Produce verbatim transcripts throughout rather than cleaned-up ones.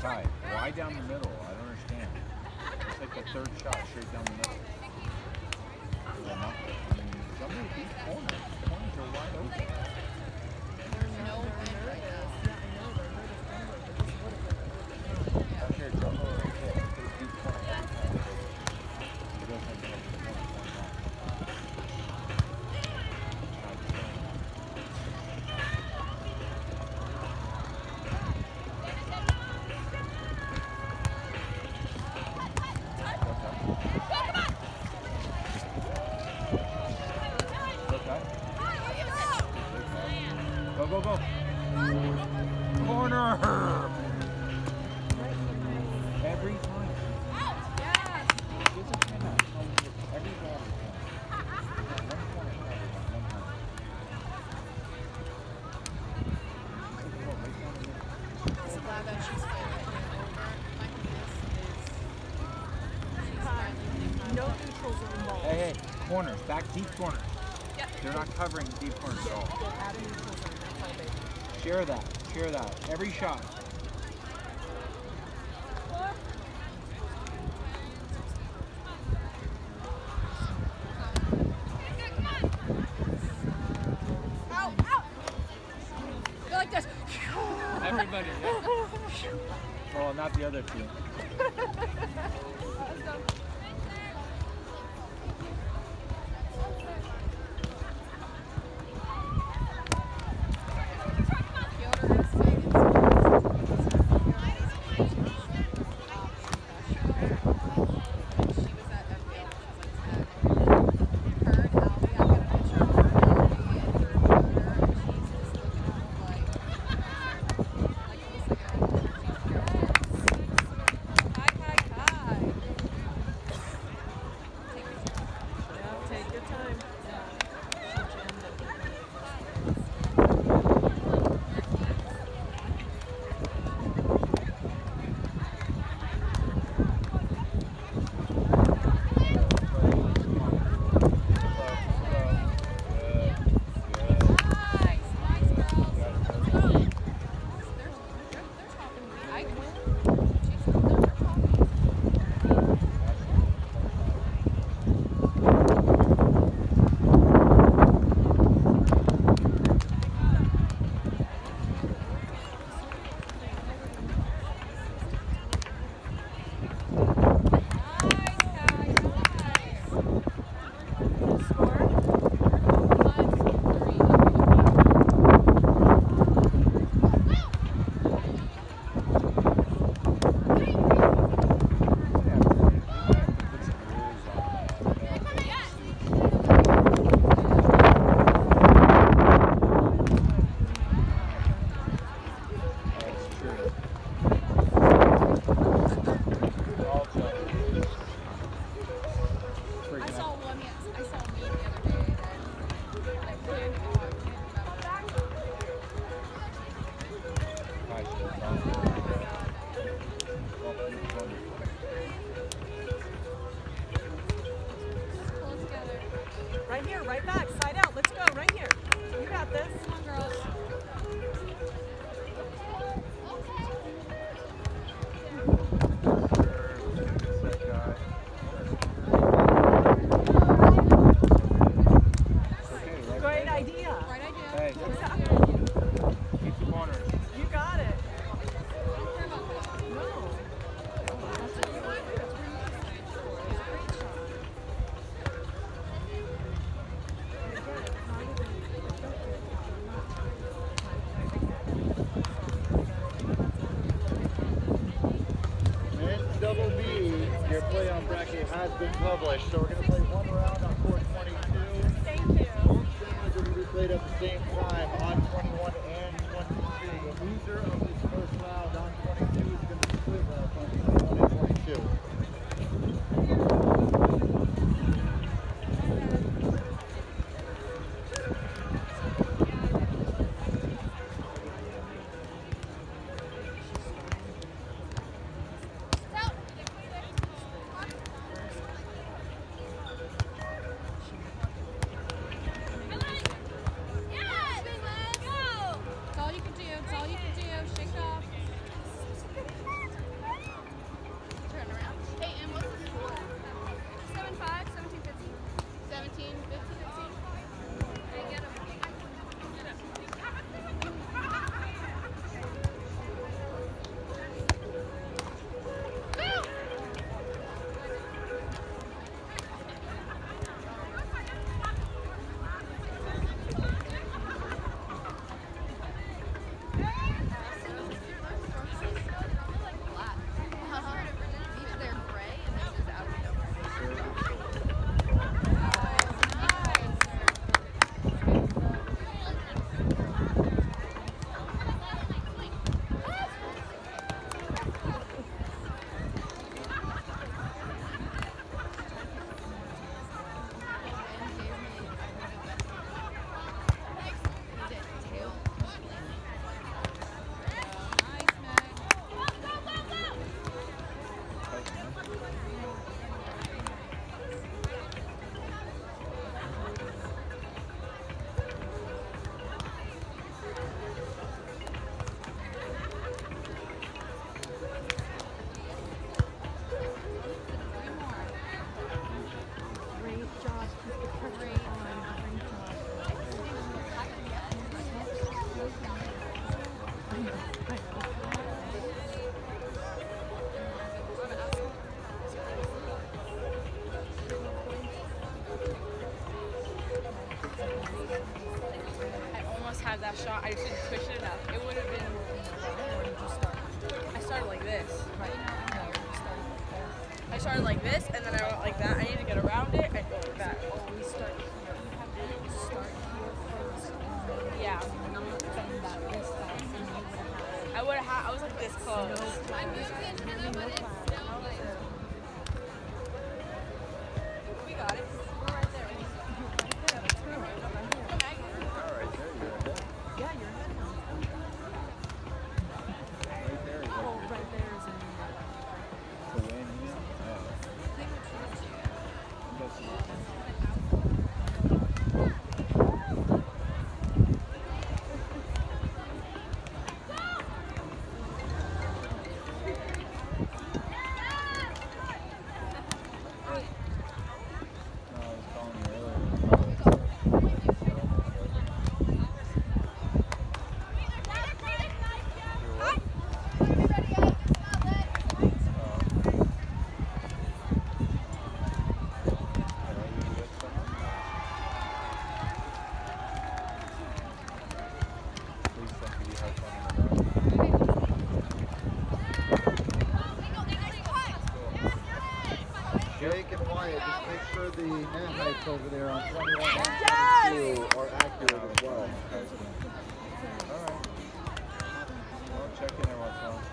Sky, why down the middle? I don't understand. It's like the third shot straight down the middle. I mean, some of these corners, the corners are wide open. There's no wind right now. I'm sure Jumbo right there. It's a deep corner every time. He goes like that. Go, go, go. Corner. Every time. Yes. Gives a pin out. Every ball. One corner. One corner. I'm so glad that she's finally getting over. My goodness is she's finally No neutrals are involved. Hey, hey, corners, back deep corners. Yep. They're not covering deep corners at all. Get out of neutrals on that side, baby. Share that, share that. Every shot. Out, out. Go like this. Everybody. Well, not the other two. Let's go. Take your time. I saw one, yes. I saw me the other day that I planned on pull together. Right here, right back, side out. Let's go, right here. You got this. Come on, girls. Great idea. Right idea. Hey, keep the corners. You got it. Don't care about that. No. That's what you want. That's where you want to stay. It's a great shot. Men's double B, your play-on bracket has been published, so we're going to play one round on court twenty-two. Thank you. Both games are going to be played at the same time on twenty-one and twenty-two. The loser of this first round on twenty-two is going to split up on twenty-one and twenty-two. It's all you can do. It's all you can do. Shake not. I just didn't push it enough. It would have been. I started like this. Right. No, you started like this. I started like this, and then I went like that. I need to get around it and go like that. Always start here. You have to start here first. Yeah. And not bend that wrist fast, and you would have had I would have had. I was like this close. no class. Literally no class. We got it. We're right there. All right, there you go. Yeah, you're ahead now. Right there is Oh, like right there is in the win. Oh. That's No, I was calling you earlier. Jake and Wyatt, just make sure the net heights over there on twenty-one and twenty-two are accurate as well. Alright. Well, check in every once in a while.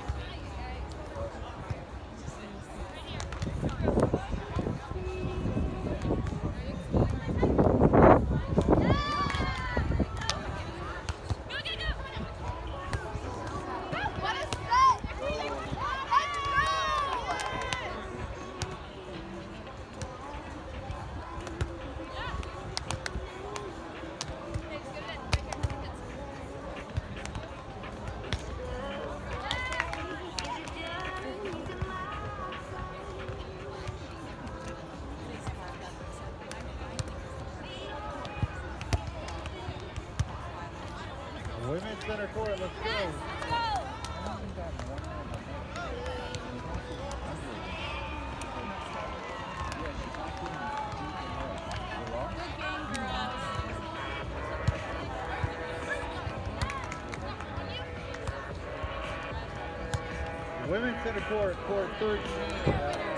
Women's center court, let's go. Women's center court, court thirteen.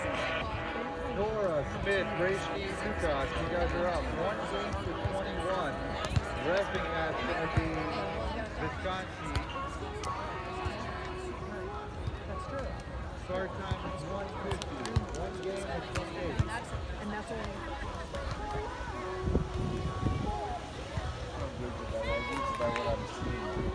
Nora Smith, Rashni Dukas, you guys are up. One game to twenty-one. Reffing that's going to be Visconti. Start time is one fifty. One game is twenty-eight. and that's only I'm good with that. I use by what I'm seeing.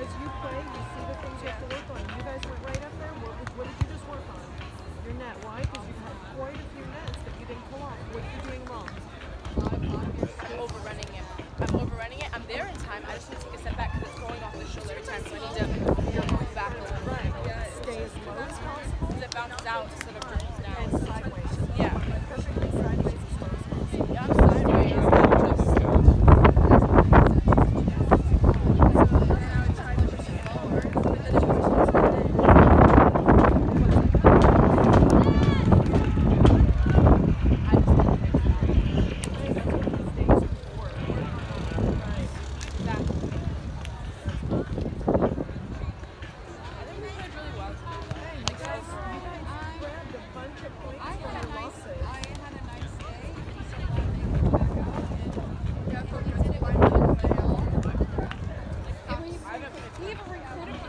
as you play, you see the things you have to work on. You guys went right up there. What, what did you just work on? Your net. Why? Because you've had quite a few nets that you didn't pull off. What are you doing wrong? I'm overrunning it. I'm overrunning it. I'm there in time. I just need to take a step back because it's going off the shoulder every time, so I need to move back a little. Right. Stay as low as possible. Because it bounces out instead of dribbles down. And sideways. Yeah. Perfectly sideways as low as possible. Yeah, I'm sideways. I'm just He even recruited